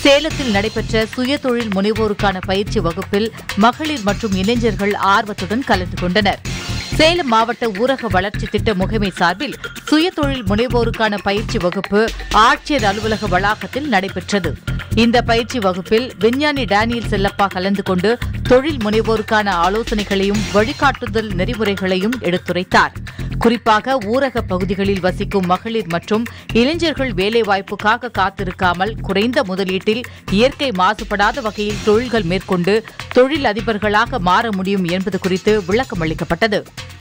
சேலத்தில் நடைபெற்ற சுயதொழில் முனைவோருக்கான பயிற்சி வகுப்பில் மகளிர் மற்றும் இளைஞர்கள் ஆர்வத்துடன் கலந்து கொண்டனர். சேலம் மாவட்ட ஊரக வளர்ச்சி திட்ட முகமை சார்பில் சுயதொழில் முனைவோருக்கான பயிற்சி வகுப்பு ஆட்சியர் அலுவலக வளாகத்தில் நடைபெற்றது. இந்த பயிற்சி வகுப்பில் விஞ்ஞானி டேனியல் செல்லப்பா கலந்து கொண்டு தொழில் முனைவோருக்கான ஆலோசனைகளையும் வழிகாட்டுதல் நெறிமுறைகளையும் எடுத்துரைத்தார். குறிப்பாக ஊரக பகுதிகளில் வசிக்கும் மகளிர் மற்றும் இளைஞர்கள் வேலைவாய்ப்புக்காக காத்திருக்காமல் குறைந்த முதலீட்டில் இயற்கை மாசுபடாத வகையில் தொழில்கள் மேற்கொண்டு தொழில் அதிபர்களாக மாற முடியும் என்பது குறித்து விளக்கம் அளிக்கப்பட்டது.